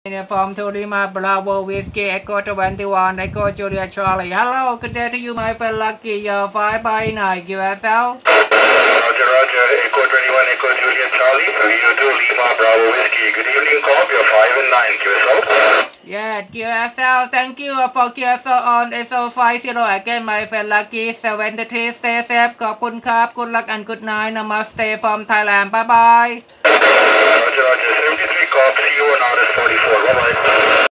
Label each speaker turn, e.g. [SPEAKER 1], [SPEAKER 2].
[SPEAKER 1] From to Lima Bravo Whiskey Echo 21 Echo Julia Charlie. Hello, good day to you, my friend Lucky. You're 5 by 9 QSL.
[SPEAKER 2] Roger, Echo 21 Echo Julia Charlie. You do Lima Bravo Whiskey. Good evening, Cobb. You're 5 and 9 QSL.
[SPEAKER 1] Yeah, QSL. Thank you for QSL on SO50 again, my friend Lucky. 73. Stay safe. ขอบคุณครับ Good luck and good night. Namaste from Thailand. Bye bye.
[SPEAKER 2] Roger, 73 Cobb. See you on RS44. Bye bye.